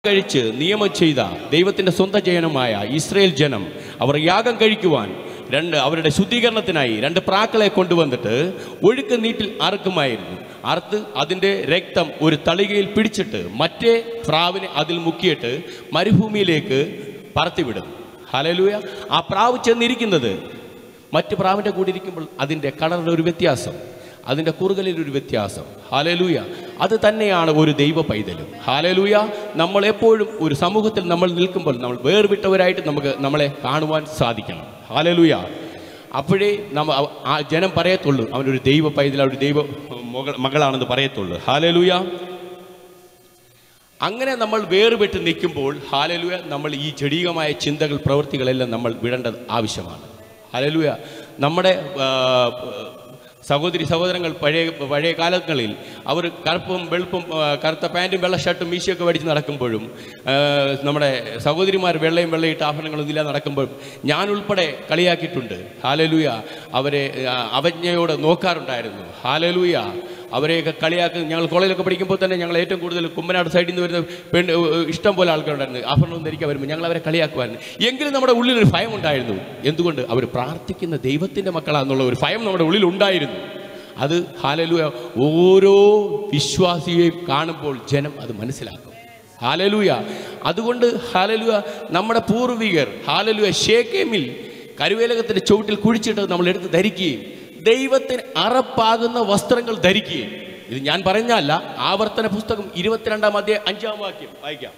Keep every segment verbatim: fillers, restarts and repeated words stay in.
കഴിച്ച് നിയമം ചെയ്ത ദൈവത്തിൻ്റെ സ്വന്തം ജനമായ ഇസ്രായേൽ ജനം അവർ യാഗം കഴിക്കുവാൻ രണ്ട് അവരുടെ ശുദ്ധീകരണത്തിനായി രണ്ട് പ്രാക്കളെ കൊണ്ടുവന്നിട്ട് ഒഴുക്ക് നീട്ടിൽ അറുക്കുമായിരുന്നു. അറുത്ത് അതിൻ്റെ രക്തം ഒരു തളികയിൽ പിടിച്ചിട്ട് മറ്റേ പ്രാവിനെ അതിൽ മുക്കിയിട്ട് മരുഭൂമിയിലേക്ക് പറത്തിവിടും. ഹല്ലേലൂയ. ആ പ്രാവ് ചെന്നിരിക്കുന്നത് മറ്റ് പ്രാവിൻ്റെ കൂടെ ഇരിക്കുമ്പോൾ അതിൻ്റെ കളറിൽ ഒരു വ്യത്യാസം, അതിൻ്റെ കുറുകലിൽ ഒരു വ്യത്യാസം. ഹല്ലേലൂയ. അത് തന്നെയാണ് ഒരു ദൈവ പൈതലും. ഹല്ലേലൂയ. നമ്മൾ എപ്പോഴും ഒരു സമൂഹത്തിൽ നമ്മൾ നിൽക്കുമ്പോൾ നമ്മൾ വേർവിട്ടവരായിട്ട് നമുക്ക് നമ്മളെ കാണുവാൻ സാധിക്കണം. ഹല്ലേലൂയ. അപ്പോഴേ നമ്മ ആ ജനം പറയത്തുള്ളൂ അവനൊരു ദൈവ പൈതൽ, ഒരു ദൈവ മകളാണെന്ന് പറയത്തുള്ളൂ. ഹല്ലേലൂയ. അങ്ങനെ നമ്മൾ വേർപെട്ട് നിൽക്കുമ്പോൾ ഹല്ലേലൂയ നമ്മൾ ഈ ജഡീകമായ ചിന്തകൾ പ്രവൃത്തികളെല്ലാം നമ്മൾ വിടേണ്ടത് ആവശ്യമാണ്. ഹല്ലേലൂയ. നമ്മുടെ സഹോദരി സഹോദരങ്ങൾ പഴയ പഴയ കാലങ്ങളിൽ അവർ കറുപ്പും വെളുപ്പും കറുത്ത പാൻറ്റും വെള്ള ഷർട്ടും മീശയൊക്കെ പഠിച്ച് നടക്കുമ്പോഴും നമ്മുടെ സഹോദരിമാർ വെള്ളയും വെള്ളയിട്ട് ആഭരണങ്ങളും ഇല്ലാതെ നടക്കുമ്പോഴും ഞാൻ ഉൾപ്പെടെ കളിയാക്കിയിട്ടുണ്ട്. ഹല്ലേലൂയ. അവരെ അവജ്ഞയോടെ നോക്കാറുണ്ടായിരുന്നു. ഹല്ലേലൂയ. അവരെയൊക്കെ കളിയാക്കി ഞങ്ങൾ കോളേജിലൊക്കെ പഠിക്കുമ്പോൾ തന്നെ ഞങ്ങൾ ഏറ്റവും കൂടുതൽ കുമ്മനാട് സൈഡിൽ നിന്ന് വരുന്ന പെണ്ണ് ഇഷ്ടം പോലെ ആൾക്കാരുണ്ടായിരുന്നു. ആഭരണം ധരിക്കാൻ വരുമ്പോൾ ഞങ്ങൾ അവരെ കളിയാക്കുമായിരുന്നു. എങ്കിലും നമ്മുടെ ഉള്ളിലൊരു ഭയം ഉണ്ടായിരുന്നു. എന്തുകൊണ്ട്? അവർ പ്രാർത്ഥിക്കുന്ന ദൈവത്തിൻ്റെ മക്കളാണെന്നുള്ള ഒരു ഭയം നമ്മുടെ ഉള്ളിൽ ഉണ്ടായിരുന്നു. അത് ഹല്ലേലൂയ ഓരോ വിശ്വാസിയെയും കാണുമ്പോൾ ജനം അത് മനസ്സിലാക്കും. ഹല്ലേലൂയ. അതുകൊണ്ട് ഹല്ലേലൂയ നമ്മുടെ പൂർവികർ ഹല്ലേലൂയ ശേഖേമിൽ കരുവേലകത്തിൻ്റെ ചുവട്ടിൽ കുഴിച്ചിട്ട് നമ്മൾ എടുത്ത് ധരിക്കുകയും ദൈവത്തിന് അറപ്പാകുന്ന വസ്ത്രങ്ങൾ ധരിക്കുകയും. ഇത് ഞാൻ പറഞ്ഞല്ല, ആവർത്തന പുസ്തകം ഇരുപത്തിരണ്ടാം അധ്യായം അഞ്ചാം വാക്യം വായിക്കാം.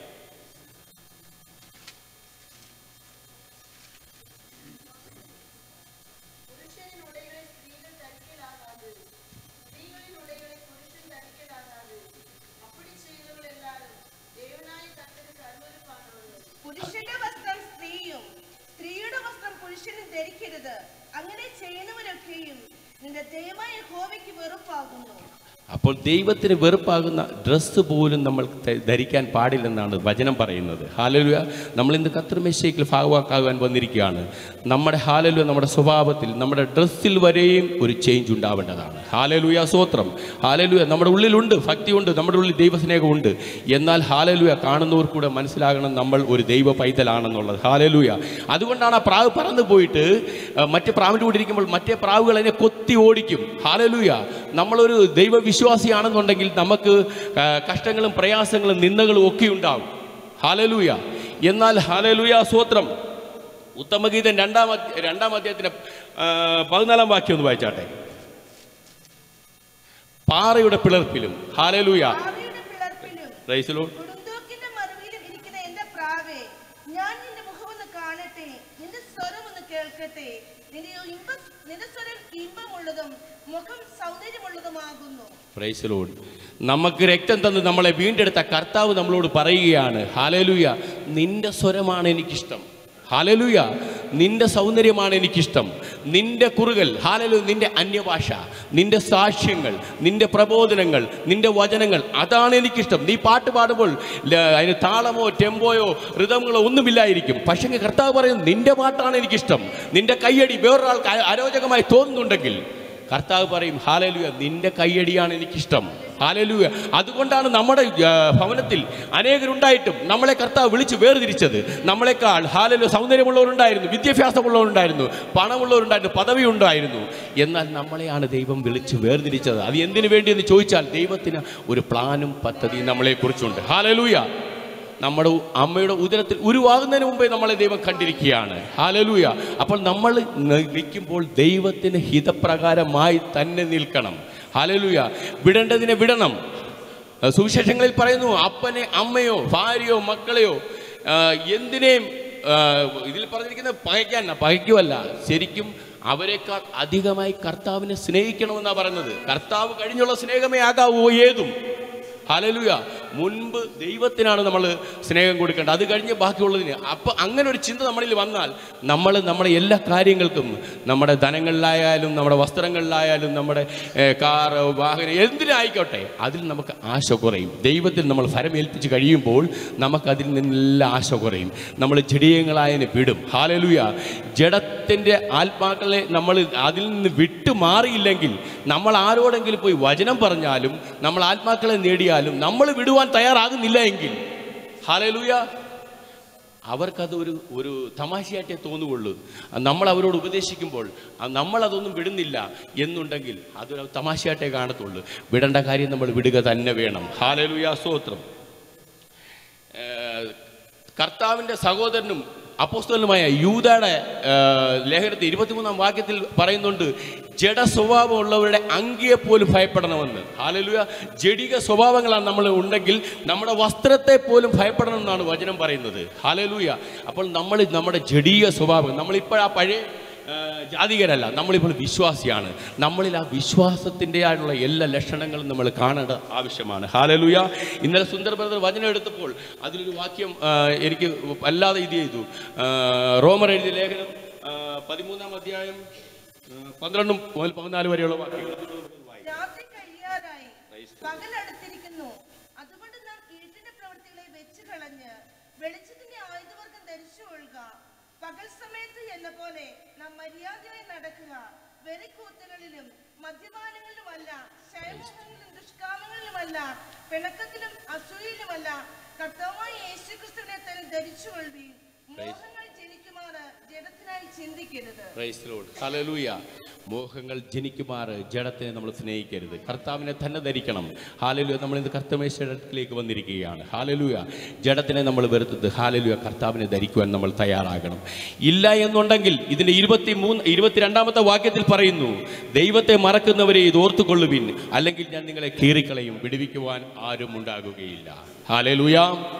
പുരുഷന്റെ വസ്ത്രം സ്ത്രീയും സ്ത്രീയുടെ വസ്ത്രം പുരുഷനും ധരിക്കരുത്. അങ്ങനെ ചെയ്യുന്നവരൊക്കെയും നിന്റെ ദൈവമായ യഹോവയ്ക്ക് വെറുപ്പാകുന്നു. അപ്പോൾ ദൈവത്തിന് വെറുപ്പാകുന്ന ഡ്രസ്സ് പോലും നമ്മൾ ധരിക്കാൻ പാടില്ലെന്നാണ് വചനം പറയുന്നത്. ഹല്ലേലൂയ. നമ്മൾ ഇന്ന് കർത്തൃമേശയ്ക്ക് ഭാഗവാക്കാകാൻ വന്നിരിക്കുകയാണ്. നമ്മുടെ ഹല്ലേലൂയ നമ്മുടെ സ്വഭാവത്തിൽ നമ്മുടെ ഡ്രസ്സിൽ വരെയും ഒരു ചേഞ്ച് ഉണ്ടാവേണ്ടതാണ്. ഹല്ലേലൂയ. സ്തോത്രം. ഹല്ലേലൂയ. നമ്മുടെ ഉള്ളിലുണ്ട് ഭക്തിയുണ്ട്, നമ്മുടെ ഉള്ളിൽ ദൈവസ്നേഹമുണ്ട്. എന്നാൽ ഹല്ലേലൂയ കാണുന്നവർ കൂടെ മനസ്സിലാകണം നമ്മൾ ഒരു ദൈവ പൈതലാണെന്നുള്ളത്. ഹല്ലേലൂയ. അതുകൊണ്ടാണ് ആ പ്രാവ് പറന്നു പോയിട്ട് മറ്റേ പ്രാവിൻ്റെ കൂടെ ഇരിക്കുമ്പോൾ മറ്റേ പ്രാവുകൾ അതിനെ കൊത്തി ഓടിക്കും. ഹല്ലേലൂയ. നമ്മളൊരു ദൈവ വിശ്വാസിയാണെന്നുണ്ടെങ്കിൽ നമുക്ക് കഷ്ടങ്ങളും പ്രയാസങ്ങളും നിന്ദകളും ഒക്കെ ഉണ്ടാവും. ഹല്ലേലൂയ. എന്നാൽ ഹല്ലേലൂയ സ്തോത്രം ഉത്തമഗീതം രണ്ടാം രണ്ടാം അധ്യായത്തിന്റെ പതിനാലാം വാക്യം ഒന്ന് വായിച്ചാട്ടെ. പാറയുടെ പിളർപ്പിലും ഹല്ലേലൂയ പ്രൈസ് ദി ലോർഡ് ഞാൻ നിന്റെ മുഖമൊന്ന് കാണട്ടെ, നിന്റെ സ്വരം ഒന്ന് കേൾക്കട്ടെ. നിന്റെ സ്വരം ഇമ്പമുള്ളതും മുഖം സൗന്ദര്യമുള്ളതുമാകുന്നു. Price the Lord. നമുക്ക് രക്തം തന്ന് നമ്മളെ വീണ്ടെടുത്ത കർത്താവ് നമ്മളോട് പറയുകയാണ് ഹല്ലേലൂയ നിന്റെ സ്വരമാണ് എനിക്കിഷ്ടം. ഹല്ലേലൂയ. നിന്റെ സൗന്ദര്യമാണ് എനിക്കിഷ്ടം. നിന്റെ കുറുകൽ ഹല്ലേലൂയ നിന്റെ അന്യഭാഷ, നിന്റെ സാക്ഷ്യങ്ങൾ, നിന്റെ പ്രബോധനങ്ങൾ, നിന്റെ വചനങ്ങൾ, അതാണ് എനിക്കിഷ്ടം. നീ പാട്ട് പാടുമ്പോൾ അതിന് താളമോ ടെമ്പോയോ ഋതങ്ങളോ ഒന്നുമില്ലായിരിക്കും. പക്ഷേ കർത്താവ് പറയും നിന്റെ പാട്ടാണ് എനിക്കിഷ്ടം. നിന്റെ കയ്യടി വേറൊരാൾക്ക് അരോചകമായി തോന്നുന്നുണ്ടെങ്കിൽ കർത്താവ് പറയും ഹല്ലേലൂയ നിന്റെ കയ്യടിയാണ് എനിക്കിഷ്ടം. ഹല്ലേലൂയ. അതുകൊണ്ടാണ് നമ്മുടെ ഭവനത്തിൽ അനേകരുണ്ടായിട്ടും നമ്മളെ കർത്താവ് വിളിച്ച് വേർതിരിച്ചത്. നമ്മളെക്കാൾ ഹല്ലേലൂയ സൗന്ദര്യമുള്ളവരുണ്ടായിരുന്നു, വിദ്യാഭ്യാസമുള്ളവരുണ്ടായിരുന്നു, പണമുള്ളവരുണ്ടായിരുന്നു, പദവി ഉണ്ടായിരുന്നു. എന്നാൽ നമ്മളെയാണ് ദൈവം വിളിച്ച് വേർതിരിച്ചത്. അത് എന്തിനു വേണ്ടിയെന്ന് ചോദിച്ചാൽ ദൈവത്തിന് ഒരു പ്ലാനും പദ്ധതിയും നമ്മളെക്കുറിച്ചുണ്ട്. ഹല്ലേലൂയ. നമ്മുടെ അമ്മയുടെ ഉദരത്തിൽ ഉരുവാകുന്നതിന് മുമ്പേ നമ്മളെ ദൈവം കണ്ടിരിക്കുകയാണ്. ഹല്ലേലൂയ. അപ്പോൾ നമ്മൾ നിൽക്കുമ്പോൾ ദൈവത്തിന് ഹിതപ്രകാരമായി തന്നെ നിൽക്കണം. ഹല്ലേലൂയ. വിടേണ്ടതിനെ വിടണം. സുവിശേഷങ്ങളിൽ പറയുന്നു അപ്പനെ അമ്മയോ ഭാര്യയോ മക്കളെയോ എന്തിനേയും ഇതിൽ പറഞ്ഞിരിക്കുന്ന പകയ്ക്കാൻ പകയ്ക്കുമല്ല, ശരിക്കും അവരെക്കാൾ അധികമായി കർത്താവിനെ സ്നേഹിക്കണമെന്നാണ് പറയുന്നത്. കർത്താവ് കഴിഞ്ഞുള്ള സ്നേഹമേ ആകാവൂ ഏതും. ഹല്ലേലൂയ. മുൻപ് ദൈവത്തിനാണ് നമ്മൾ സ്നേഹം കൊടുക്കേണ്ടത്, അത് കഴിഞ്ഞ് ബാക്കിയുള്ളതിന്. അപ്പം അങ്ങനെ ഒരു ചിന്ത നമ്മളിൽ വന്നാൽ നമ്മൾ നമ്മുടെ എല്ലാ കാര്യങ്ങൾക്കും, നമ്മുടെ ധനങ്ങളിലായാലും നമ്മുടെ വസ്ത്രങ്ങളിലായാലും നമ്മുടെ കാറ് വാഹനം എന്തിനായിക്കോട്ടെ അതിൽ നമുക്ക് ആശ കുറയും. ദൈവത്തിൽ നമ്മൾ ഫലമേൽപ്പിച്ച് കഴിയുമ്പോൾ നമുക്കതിൽ നിന്നെല്ലാം ആശ കുറയും. നമ്മൾ ജഡീയങ്ങളായതിനെ വിടും. ഹല്ലേലൂയ. ജഡത്തിൻ്റെ ആത്മാക്കളെ നമ്മൾ അതിൽ നിന്ന് വിട്ടു മാറിയില്ലെങ്കിൽ നമ്മൾ ആരോടെങ്കിലും പോയി വചനം പറഞ്ഞാലും നമ്മൾ ആത്മാക്കളെ നേടിയാലും നമ്മൾ വിടുവാൻ തയ്യാറാകുന്നില്ല എങ്കിൽ ഹല്ലേലൂയ. അവർക്കത് ഒരു ഒരു തമാശയായിട്ടേ തോന്നുകയുള്ളൂ. നമ്മൾ അവരോട് ഉപദേശിക്കുമ്പോൾ നമ്മളതൊന്നും വിടുന്നില്ല എന്നുണ്ടെങ്കിൽ അതൊരു തമാശയായിട്ടേ കാണത്തുള്ളൂ. വിടേണ്ട കാര്യം നമ്മൾ വിടുക തന്നെ വേണം. ഹല്ലേലൂയ, സ്തോത്രം. കർത്താവിൻ്റെ സഹോദരനും അപ്പോസ്തലനുമായ യൂദയുടെ ലേഖനത്തിൽ ഇരുപത്തിമൂന്നാം വാക്യത്തിൽ പറയുന്നുണ്ട്, ജഡ സ്വഭാവമുള്ളവരുടെ അങ്കിയെപ്പോലും ഭയപ്പെടണമെന്ന്. ഹല്ലേലൂയ. ജഡിക സ്വഭാവങ്ങളാണ് നമ്മൾ ഉണ്ടെങ്കിൽ നമ്മുടെ വസ്ത്രത്തെ പോലും ഭയപ്പെടണം എന്നാണ് വചനം പറയുന്നത്. ഹല്ലേലൂയ. അപ്പോൾ നമ്മൾ നമ്മുടെ ജഡീയ സ്വഭാവം, നമ്മളിപ്പോൾ ആ പഴയ ജാതികരല്ല, നമ്മളിപ്പോൾ വിശ്വാസിയാണ്. നമ്മളിൽ ആ വിശ്വാസത്തിൻ്റെ ആയിട്ടുള്ള എല്ലാ ലക്ഷണങ്ങളും നമ്മൾ കാണേണ്ട ആവശ്യമാണ്. ഹല്ലേലൂയ. ഇന്നലെ സുന്ദർ ബ്രദർ വചനം എടുത്തപ്പോൾ അതിലൊരു വാക്യം എനിക്ക് വല്ലാതെ ഇത് ചെയ്തു. റോമർ എഴുതിയ ലേഖനം പതിമൂന്നാം അധ്യായം പന്ത്രണ്ടും മുതൽ പതിനാല് വരെയുള്ള വാക്യങ്ങൾ. രാത്രി കഴിയാറായി, പകലടുത്തിരിക്കുന്നു. അതുകൊണ്ട് നാം ഇരുട്ടിന്റെ പ്രവൃത്തികളെ വെച്ച് കളഞ്ഞ് വെളിച്ചത്തിന്റെ ആയുധവർഗം ധരിച്ചു കൊള്ളുക. പകൽ സമയത്ത് എന്ന പോലെ നാം മര്യാദയായി നടക്കുക. വെറിക്കൂത്തുകളിലും മദ്യപാനങ്ങളിലുമല്ല, ശയമോഹങ്ങളിലും ദുഷ്കാമങ്ങളിലുമല്ല, പിണക്കത്തിലും അസൂയയിലുമല്ല, കർത്താവായ യേശുക്രിസ്തുവിനെ തന്നെ ധരിച്ചു കൊള്ളുവീൻ. മോഹങ്ങൾ ജനിക്കുമാറ് ജഡത്തിനായി ചിന്തിക്കരുത്. Praise the Lord. ഹല്ലേലൂയ. മോഹങ്ങൾ ജനിക്കുമാറ് ജഡത്തിനെ നമ്മൾ സ്നേഹിക്കരുത്. കർത്താവിനെ തന്നെ ധരിക്കണം. ഹല്ലേലൂയ. നമ്മൾ ഇന്ന് കർത്തമേശ്വരത്തിലേക്ക് വന്നിരിക്കുകയാണ്. ഹല്ലേലൂയ. ജഡത്തിനെ നമ്മൾ വെറുത്തത്. ഹല്ലേലൂയ. കർത്താവിനെ ധരിക്കുവാൻ നമ്മൾ തയ്യാറാകണം. ഇല്ല എന്നുണ്ടെങ്കിൽ ഇതിന്റെ ഇരുപത്തി മൂന്ന് ഇരുപത്തിരണ്ടാമത്തെ വാക്യത്തിൽ പറയുന്നു, ദൈവത്തെ മറക്കുന്നവരെ ഇത് ഓർത്തുകൊള്ളുവിൻ, അല്ലെങ്കിൽ ഞാൻ നിങ്ങളെ കീറിക്കളയും, വിടുവിക്കുവാൻ ആരും ഉണ്ടാകുകയില്ല. ഹല്ലേലൂയ.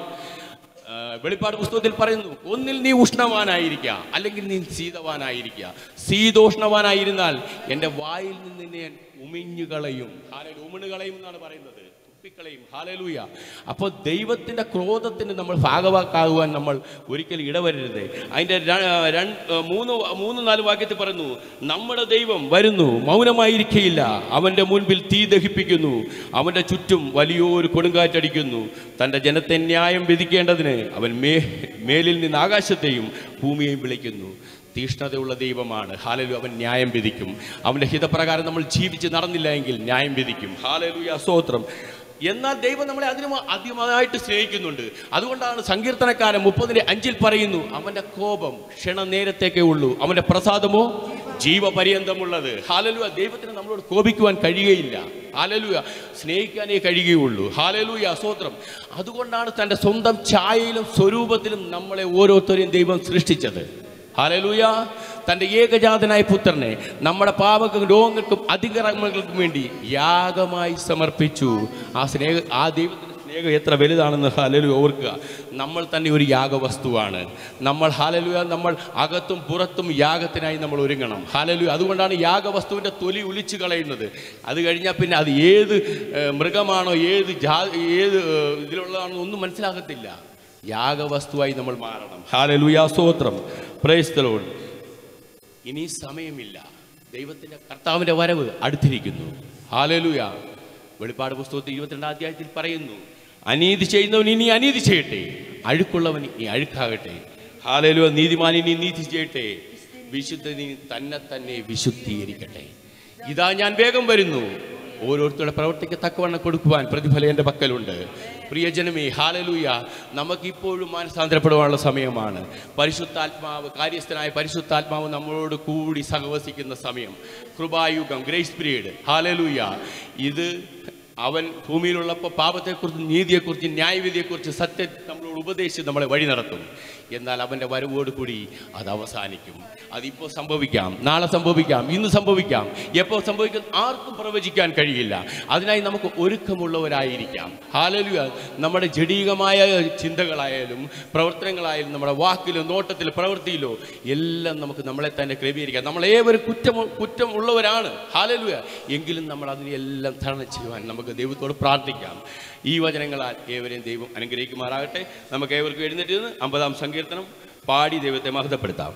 വെളിപ്പാട് പുസ്തകത്തിൽ പറയുന്നു, ഒന്നിൽ നീ ഉഷ്ണവാനായിരിക്കുക, അല്ലെങ്കിൽ നീ ശീതവാനായിരിക്കുക. ശീതോഷ്ണവാനായിരുന്നാൽ എൻ്റെ വായിൽ നിന്ന് ഞാൻ ഉമിഞ്ഞുകളയും. ഹാലേലൂയ. ഉമിണുകളയും എന്നാണ് പറയുന്നത്, തുപ്പിക്കളയും. ഹാലേലൂയ. അപ്പോൾ ദൈവത്തിൻ്റെ ക്രോധത്തിന് നമ്മൾ ഭാഗവാക്കാകുവാൻ നമ്മൾ ഒരിക്കലും ഇടവരരുത്. അതിൻ്റെ മൂന്ന് മൂന്ന് നാല് വാക്യത്തിൽ പറയുന്നു, നമ്മുടെ ദൈവം വരുന്നു, മൗനമായിരിക്കയില്ല, അവൻ്റെ മുൻപിൽ തീ ദഹിപ്പിക്കുന്നു, അവൻ്റെ ചുറ്റും വലിയൊരു കൊടുങ്കാറ്റടിക്കുന്നു. തൻ്റെ ജനത്തെ ന്യായം വിധിക്കേണ്ടതിന് അവൻ മേ മേലിൽ നിന്ന് ആകാശത്തെയും ഭൂമിയെയും വിളിക്കുന്നു. തീഷ്ണതയുള്ള ദൈവമാണ്. ഹല്ലേലൂയ. അവൻ ന്യായം വിധിക്കും. അവൻ്റെ ഹിതപ്രകാരം നമ്മൾ ജീവിച്ച് നടന്നില്ല എങ്കിൽ ന്യായം വിധിക്കും. ഹല്ലേലൂയ, സ്തോത്രം. എന്നാൽ ദൈവം നമ്മളെ അതിന് അധികമായിട്ട് സ്നേഹിക്കുന്നുണ്ട്. അതുകൊണ്ടാണ് സങ്കീർത്തനക്കാരൻ മുപ്പതിന്റെ അഞ്ചിൽ പറയുന്നു, അവൻ്റെ കോപം ക്ഷണനേരത്തേക്കേ ഉള്ളൂ, അവൻ്റെ പ്രസാദമോ ജീവപര്യന്തമുള്ളത്. ഹല്ലേലൂയ. ദൈവത്തിന് നമ്മളോട് കോപിക്കുവാൻ കഴിയുകയില്ല. ഹല്ലേലൂയ. സ്നേഹിക്കാനേ കഴിയുകയുള്ളൂ. ഹല്ലേലൂയ, സ്തോത്രം. അതുകൊണ്ടാണ് തൻ്റെ സ്വന്തം ഛായയിലും സ്വരൂപത്തിലും നമ്മളെ ഓരോരുത്തരെയും ദൈവം സൃഷ്ടിച്ചത്. ഹല്ലേലൂയ. തൻ്റെ ഏകജാതനായ പുത്രനെ നമ്മുടെ പാപങ്ങൾക്കും രോഗങ്ങൾക്കും അതിക്രമങ്ങൾക്കും വേണ്ടി യാഗമായി സമർപ്പിച്ചു. ആ സ്നേഹ ആ ദൈവത്തിൻ്റെ സ്നേഹം എത്ര വലുതാണെന്ന് ഹല്ലേലൂയ ഓർക്കുക. നമ്മൾ തന്നെ ഒരു യാഗവസ്തുവാണ്. നമ്മൾ ഹല്ലേലൂയ നമ്മൾ അകത്തും പുറത്തും യാഗത്തിനായി നമ്മൾ ഒരുങ്ങണം. ഹല്ലേലൂയ. അതുകൊണ്ടാണ് യാഗവസ്തുവിൻ്റെ തൊലി ഒലിച്ചു കളയുന്നത്. അത് കഴിഞ്ഞാൽ പിന്നെ അത് ഏത് മൃഗമാണോ ഏത് ജാ ഏത് ഇതിലുള്ളതാണോ ഒന്നും മനസ്സിലാകത്തില്ല. യാഗവസ്തുവായി നമ്മൾ മാറണം. ഹല്ലേലൂയ, സ്തോത്രം. Praise the Lord. ഇനി സമയമില്ല. ദൈവത്തിൻ്റെ കർത്താവിൻ്റെ വരവ് അടുത്തിരിക്കുന്നു. ഹല്ലേലൂയ. വെളിപ്പാട് പുസ്തകത്തിൽ ഇരുപത്തിരണ്ടാം അധ്യായത്തിൽ പറയുന്നു, അനീതി ചെയ്യുന്നവൻ ഇനി അനീതി ചെയ്യട്ടെ, അഴുക്കുള്ളവൻ ഇനി അഴുക്കാകട്ടെ. ഹല്ലേലൂയ. നീതിമാൻ ഇനി നീതി ചെയ്യട്ടെ, വിശുദ്ധ തന്നെ തന്നെ വിശുദ്ധീകരിക്കട്ടെ. ഇതാ ഞാൻ വേഗം വരുന്നു, ഓരോരുത്തരുടെ പ്രവർത്തിക്ക് തക്കവണ്ണം കൊടുക്കുവാൻ പ്രതിഫലം എൻ്റെ പക്കലുണ്ട്. പ്രിയജനമേ, ഹല്ലേലൂയ. നമുക്കിപ്പോഴും മാനസാന്തരപ്പെടുവാനുള്ള സമയമാണ്. പരിശുദ്ധാത്മാവ്, കാര്യസ്ഥനായ പരിശുദ്ധാത്മാവ് നമ്മളോട് കൂടി സഹവസിക്കുന്ന സമയം, കൃപായുഗം, ഗ്രേസ് പീരീഡ്. ഹല്ലേലൂയ. ഇത് അവൻ ഭൂമിയിലുള്ളപ്പോൾ പാപത്തെക്കുറിച്ച്, നീതിയെക്കുറിച്ച്, ന്യായവിധിയെക്കുറിച്ച് സത്യം നമ്മളോട് ഉപദേശിച്ച് നമ്മളെ വഴി നടത്തും. എന്നാൽ അവൻ്റെ വരവോടുകൂടി അത് അവസാനിക്കും. അതിപ്പോൾ സംഭവിക്കാം, നാളെ സംഭവിക്കാം, ഇന്ന് സംഭവിക്കാം. എപ്പോൾ സംഭവിക്കും ആർക്കും പ്രവചിക്കാൻ കഴിയില്ല. അതിനായി നമുക്ക് ഒരുക്കമുള്ളവരായിരിക്കാം. ഹല്ലേലൂയ. നമ്മുടെ ജഡീകമായ ചിന്തകളായാലും പ്രവർത്തനങ്ങളായാലും നമ്മുടെ വാക്കിലോ നോട്ടത്തിലോ പ്രവൃത്തിയിലോ എല്ലാം നമുക്ക് നമ്മളെ തന്നെ ക്രമീകരിക്കാം. നമ്മളേവരും കുറ്റം കുറ്റം ഉള്ളവരാണ്. ഹല്ലേലൂയ. എങ്കിലും നമ്മൾ അതിനെല്ലാം തരണം ചെയ്യുവാൻ നമുക്ക് ദൈവത്തോട് പ്രാർത്ഥിക്കാം. ഈ വചനങ്ങളാൽ ഏവരെയും ദൈവം അനുഗ്രഹിക്കുമാറാകട്ടെ. നമുക്ക് ഏവർക്കും എഴുന്നേറ്റ് നിന്ന് അമ്പതാം സങ്കീർത്തനം പാടി ദൈവത്തെ മഹത്വപ്പെടുത്താം.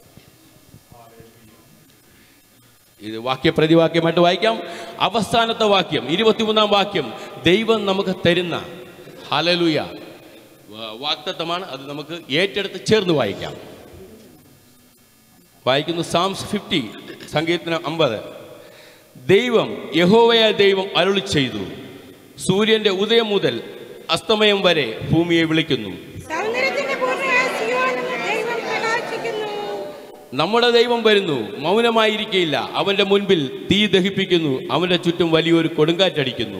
ഇത് വാക്യപ്രതിവാക്യമായിട്ട് വായിക്കാം. അവസാനത്തെ വാക്യം, ഇരുപത്തിമൂന്നാം വാക്യം, ദൈവം നമുക്ക് തരുന്ന ഹല്ലേലൂയ വാഗ്ദത്തമാണ്. അത് നമുക്ക് ഏറ്റെടുത്ത് ചേർന്ന് വായിക്കാം. വായിക്കുന്നു സാംസ് ഫിഫ്റ്റി, സങ്കീർത്തനം അമ്പത്. ദൈവം യഹോവയായ ദൈവം അരുളി ചെയ്തു, സൂര്യൻ്റെ ഉദയം മുതൽ അസ്തമയം വരെ ഭൂമിയെ വിളിക്കുന്നു. നമ്മുടെ ദൈവം വരുന്നു, മൗനമായിരിക്കയില്ല. അവന്റെ മുൻപിൽ തീ ദഹിപ്പിക്കുന്നു, അവന്റെ ചുറ്റും വലിയൊരു കൊടുങ്കാറ്റടിക്കുന്നു.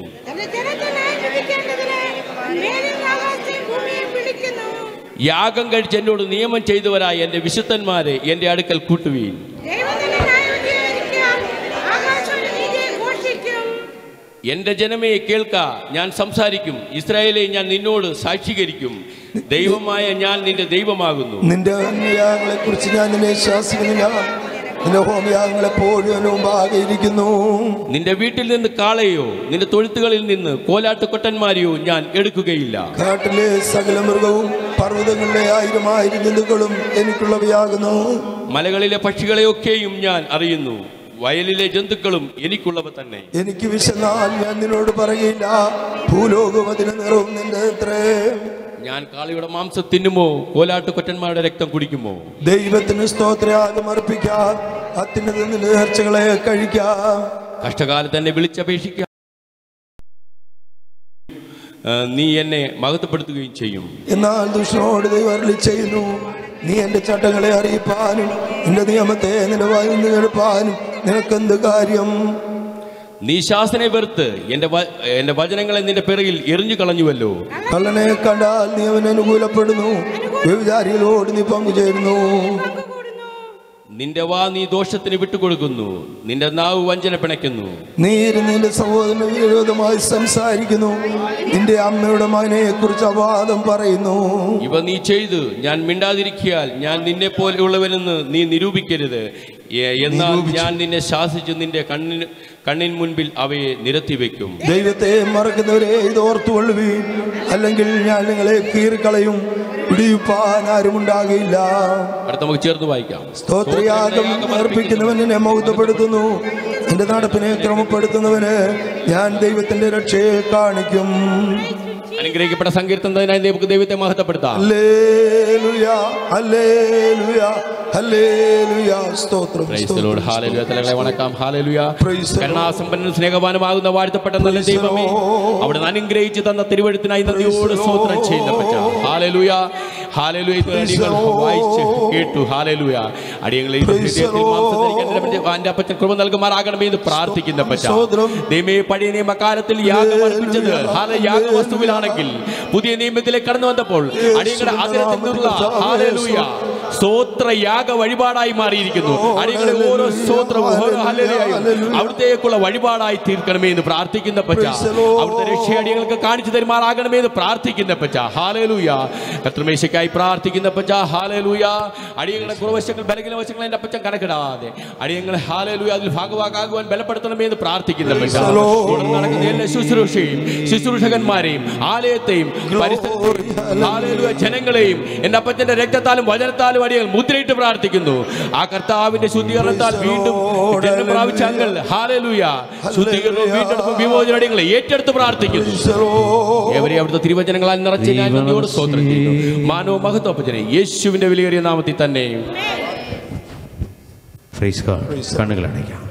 യാഗം കഴിച്ച് എന്നോട് നിയമം ചെയ്തവരായ എന്റെ വിശുദ്ധന്മാരെ എന്റെ അടുക്കൽ കൂട്ടുവീൻ. എന്റെ ജനമേ കേൾക്ക, ഞാൻ സംസാരിക്കും. ഇസ്രായേലെ, ഞാൻ നിന്നോട് സാക്ഷീകരിക്കും. ദൈവമായ ഞാൻ നിന്റെ ദൈവമാകുന്നു. നിന്റെ അന്യയാഗങ്ങളെ കുറിച്ച് ഞാൻ നിന്നെ ശാസിക്കുന്നില്ല. നിന്റെ ഹോമയാഗങ്ങൾ എപ്പോഴും എന്റെ മുമ്പാകെ ഇരിക്കുന്നു. നിന്റെ വീട്ടിൽ നിന്ന് കാളയോ നിന്റെ തൊഴുത്തുകളിൽ നിന്ന് കോലാട്ടുകൊട്ടന്മാരെയോ ഞാൻ എടുക്കുകയില്ല. കാട്ടിലെ സകല മൃഗവും പർവ്വതങ്ങളിലെ ആയിരം ആയിരം ജന്തുക്കളും എനിക്കുള്ളവയാകുന്നു. മലകളിലെ പക്ഷികളെയൊക്കെയും ഞാൻ അറിയുന്നു. വയലിലെ ജന്തുക്കളും എനിക്കുള്ളവ തന്നെ. എനിക്ക് വിശന്നാൽ ഞാൻ നിന്നോട് പറയില്ല, ഭൂലോകം അതിന് നിറവും നിന്റെ അത്രേ. ഞാൻ കാളയുടെ മാംസം തിന്നുമോ കോലാട്ടുകൊറ്റന്മാരുടെ രക്തം കുടിക്കുമോ? ദൈവത്തിന് സ്തോത്രയാഗം അർപ്പിക്കാം, അത്യുന്നത നേർച്ചകളെ കഴിക്കാം. കഷ്ടകാലത്ത് എന്നെ വിളിച്ചപേക്ഷിക്കാം, നീ എന്നെ മഹത്വപ്പെടുത്തുകയും ചെയ്യും. എന്നാൽ ദുഷ്ടനോട് ദൈവം അരുളി ചെയ്യുന്നു, നീ എന്റെ ചട്ടങ്ങളെ അറിയിപ്പാനും എന്റെ നിയമത്തെ നിന്റെ വായിൽ എടുപ്പാനും നിനക്കെന്ത് കാര്യം? നീ ശാസനെ വെറുത്ത് എന്റെ എന്റെ വചനങ്ങളെ നിന്റെ പിറകിൽ എറിഞ്ഞു കളഞ്ഞുവല്ലോ. കള്ളനെ കണ്ടാൽ നീ അവന് അനുകൂലപ്പെടുന്നു, വ്യഭിചാരികളോട് നീ പങ്കുചേരുന്നു. നിന്റെ വാ നീ ദോഷത്തിന് വിട്ടുകൊടുക്കുന്നു, നിന്റെ നാവ് വഞ്ചന പിണയ്ക്കുന്നു. നീ നിന്റെ സഹോദരന് വിരോധമായി സംസാരിക്കുന്നു, നിന്റെ അമ്മയുടെ മകനെ കുറിച്ച് അവാദം പറയുന്നു. ഇവ നീ ചെയ്ത് ഞാൻ മിണ്ടാതിരിക്കിയാൽ ഞാൻ നിന്നെ പോലെയുള്ളവനെന്ന് നീ നിരൂപിക്കരുത്. എന്നാൽ ഞാൻ നിന്നെ ശാസിച്ച് നിന്റെ കണ്ണിന് കണ്ണിൻ മുൻപിൽ അവയെ നിരത്തിവെക്കും. ദൈവത്തെ മറക്കുന്നവരെ ഇത് ഓർത്തുകൊള്ളുവീൻ, അല്ലെങ്കിൽ ഞാൻ നിങ്ങളെ കീറിക്കളയും, പിടിയുപ്പാൻ ആരുമുണ്ടാകില്ല. അടുത്ത നമുക്ക് ചേർന്ന് വായിക്കാം. സ്തോത്രയാഗം അർപ്പിക്കുന്നവൻ എന്നെ മഹത്വപ്പെടുത്തുന്നു, എന്റെ നടപ്പിനെ ക്രമപ്പെടുത്തുന്നവന് ഞാൻ ദൈവത്തിന്റെ രക്ഷയെ കാണിക്കും. അനുഗ്രഹിക്കപ്പെട്ട സങ്കീർത്തനത്തിനായി നമുക്ക് ദൈവത്തെ മഹത്വപ്പെടുത്താം. Hallelujah, hallelujah, hallelujah. സ്തോത്രം, സ്തോത്രം. ഹല്ലേലൂയ. തലകളെ വണക്കാം. ഹല്ലേലൂയ. കരുണാസമ്പന്നനും സ്നേഹവാനുമാകുന്ന വാഴ്ത്തപ്പെട്ട നല്ല ദൈവമേ, അവിടുന്ന് അനുഗ്രഹിച്ചു തന്ന തിരുവഴുത്തിനായി നന്ദിയോട് സ്തോത്രം ചെയ്യുന്നപ്പച്ച. Hallelujah, hallelujah. അടിയങ്ങൾ വായിച്ച് കേട്ടു. ഹല്ലേലൂയ. അടിയങ്ങളെ എന്റെ അപ്പച്ചൻ കൃപ നൽകുമാറാകണമേ എന്ന് പ്രാർത്ഥിക്കുന്നപ്പച്ച. ദൈവമേ, പഴയ നിയമകാലത്തിൽ യാഗം അർപ്പിച്ചത് യാഗ വസ്തുവിലാണെങ്കിൽ പുതിയ നിയമത്തിലേക്ക് കടന്നു വന്നപ്പോൾ അടിയങ്ങളുടെ ആഗ്രഹത്തിൽ നിന്നുള്ള ഹല്ലേലൂയ സ്തോത്ര യാഗ വഴിപാടായി മാറിയിരിക്കുന്നു. അടിയങ്ങളെ ഓരോ സ്തോത്രവും ഓരോ ഹല്ലേലൂയയും അവിടത്തേക്കുള്ള വഴിപാടായി തീർക്കണമേ എന്ന് പ്രാർത്ഥിക്കുന്ന പച്ച. അവിടുത്തെ രക്ഷ അടിയങ്ങൾക്ക് കാണിച്ചു തരുമാറാകണമേ എന്ന് പ്രാർത്ഥിക്കുന്ന പച്ച. ഹല്ലേലൂയ. കർത്തൃമേശയ്ക്കായി പ്രാർത്ഥിക്കുന്ന പച്ച. ഹല്ലേലൂയ. അടിയങ്ങളുടെ കുറവശങ്ങൾ ബലഹീന വശങ്ങൾ എന്റെ അപ്പച്ചൻ കണക്കിടാതെ അടിയങ്ങളെ ഹല്ലേലൂയ അതിൽ ഭാഗവാക്കാകുവാൻ ബലപ്പെടുത്തണമേ എന്ന് പ്രാർത്ഥിക്കുന്ന പച്ച. നടക്കുന്ന എല്ലാ ശുശ്രൂഷയും ശുശ്രൂഷകന്മാരെയും ആലയത്തെയും പരിസരത്തെയും ഹല്ലേലൂയ ജനങ്ങളെയും എന്റെ അപ്പച്ചന്റെ രക്തത്താലും വചനത്താലും അടിയങ്ങൾ മുദ്രയിട്ട് പ്രാർത്ഥിക്കുന്നു. ആ കർത്താവിന്റെ ശുദ്ധീകരണത്താൽ വീണ്ടും ജന്മം പ്രാപിച്ച അങ്ങൾ ഹല്ലേലൂയ ശുദ്ധീകരണവും വീണ്ടെടുപ്പും വിമോചനവും അടിയങ്ങളെ ഏറ്റെടുത്ത് പ്രാർത്ഥിക്കുന്നു. എവരെയും അവിടുത്തെ തിരുവചനങ്ങളാൽ നിറച്ച് ഞാൻ നന്ദിയോട് സ്തോത്രം ചെയ്യുന്നു. മാനവ മഹത്വം അപ്പച്ചനെ യേശുവിന്റെ വിലയേറിയ നാമത്തിൽ തന്നെ. കണ്ണുകൾ അടയ്ക്കാം.